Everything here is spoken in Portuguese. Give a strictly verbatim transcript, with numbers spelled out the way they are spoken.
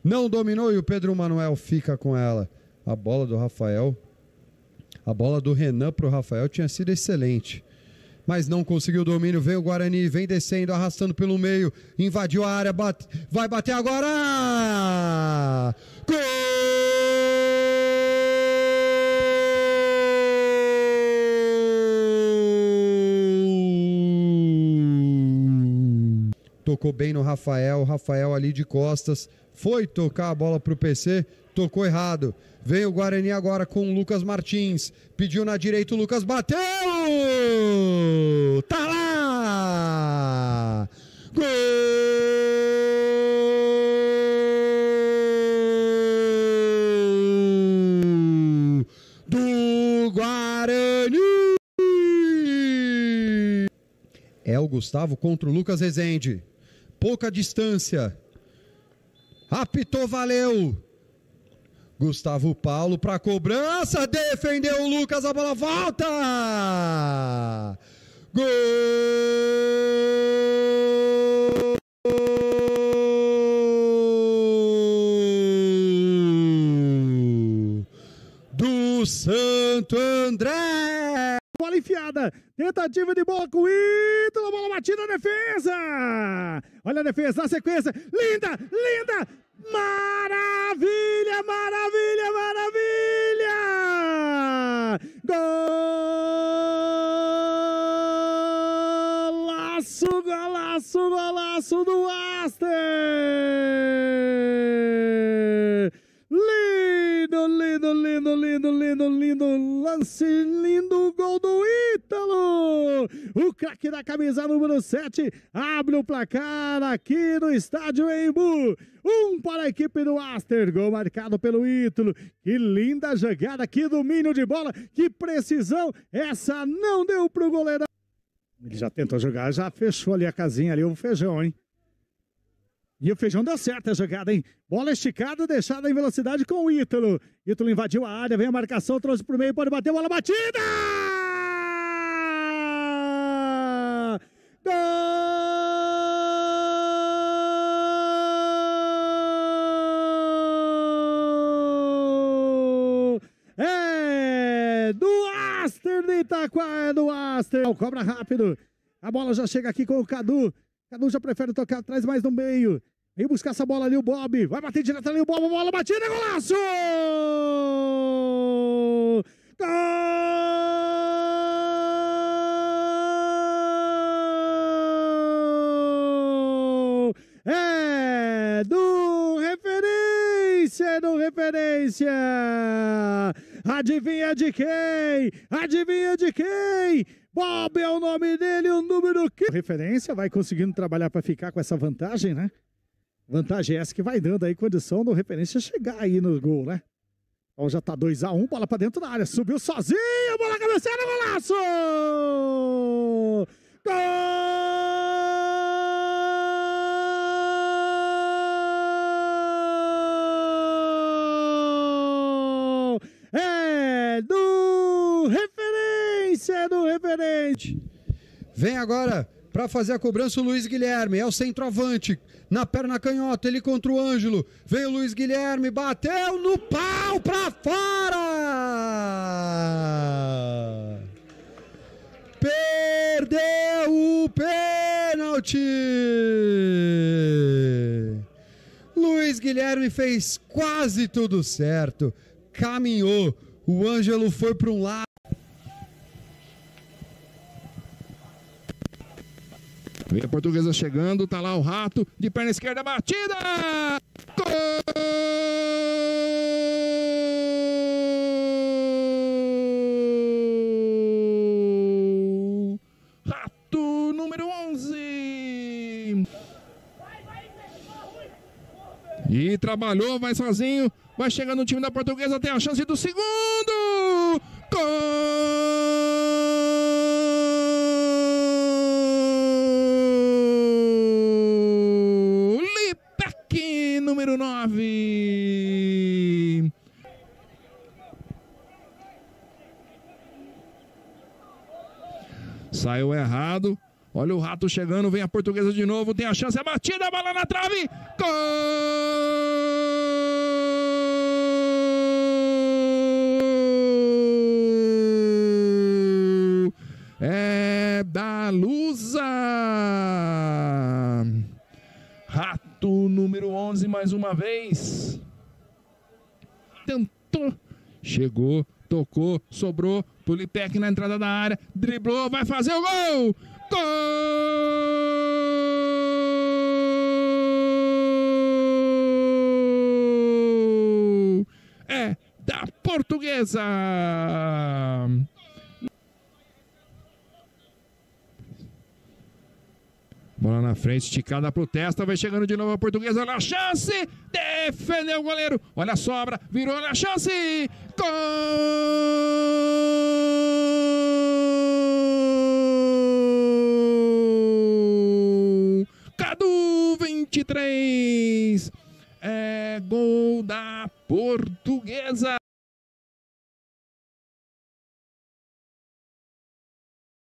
Não dominou e o Pedro Manuel fica com ela. A bola do Rafael, a bola do Renan para o Rafael tinha sido excelente. Mas não conseguiu o domínio, vem o Guarani, vem descendo, arrastando pelo meio, invadiu a área, bate, vai bater agora! Gol! Tocou bem no Rafael, o Rafael ali de costas, foi tocar a bola para o P C, tocou errado. Vem o Guarani agora com o Lucas Martins, pediu na direita, o Lucas bateu! Tá lá! Gol! Do Guarani! É o Gustavo contra o Lucas Rezende. Pouca distância. Apitou, valeu. Gustavo Paulo para cobrança. Defendeu o Lucas, a bola volta. Gol do Santo André. Bola enfiada, tentativa de bola com o Ítalo, bola batida na defesa. Olha a defesa na sequência, linda, linda, maravilha, maravilha, maravilha. Golaço, golaço, golaço do Aster. Lindo, lindo, lindo, lindo, lindo, lindo lance, lindo gol do Ítalo. O craque da camisa número sete abre o placar aqui no estádio Embu. Um para a equipe do Aster, gol marcado pelo Ítalo. Que linda jogada, que domínio de bola, que precisão. Essa não deu pro goleiro. Ele já tentou jogar, já fechou ali a casinha ali, o Feijão, hein? E o Feijão deu certo a jogada, hein? Bola esticada, deixada em velocidade com o Ítalo. Ítalo invadiu a área, vem a marcação, trouxe pro meio, pode bater, bola batida! Gol! É do Aster de Itaquá, é do Aster. Cobra rápido. A bola já chega aqui com o Cadu. Cadu já prefere tocar atrás, mais no meio. Vem buscar essa bola ali o Bob. Vai bater direto ali o Bob. Bola batida, golaço! Gol! É do Referência, é do Referência. Adivinha de quem? Adivinha de quem? Bob é o nome dele, o número que... Referência vai conseguindo trabalhar para ficar com essa vantagem, né? Vantagem essa que vai dando aí condição do Referência chegar aí no gol, né? Então já tá dois a um, bola para dentro da área, subiu sozinho, bola cabeceada, golaço! Gol! É do Referência, do Referente. Vem agora para fazer a cobrança o Luiz Guilherme, é o centroavante, na perna canhota, ele contra o Ângelo, vem o Luiz Guilherme, bateu no pau para fora! Perdeu o pênalti! Luiz Guilherme fez quase tudo certo, caminhou, o Ângelo foi para um lado. Vem a Portuguesa chegando, tá lá o Rato, de perna esquerda, batida! Gol! Rato número onze! E trabalhou, vai sozinho, vai chegando no time da Portuguesa, tem a chance do segundo! Gol! Número nove. Saiu errado. Olha o Rato chegando, vem a Portuguesa de novo, tem a chance, a batida, a bola na trave. Gol! É da Lusa. Rato número onze mais uma vez. Tentou, chegou, tocou, sobrou. Pulipec na entrada da área, driblou, vai fazer o gol! Gol! É da Portuguesa! Bola na frente, esticada pro Testa, vai chegando de novo a Portuguesa, olha a chance, defendeu o goleiro, olha a sobra, virou na chance, gol! Cadu vinte e três, é gol da Portuguesa.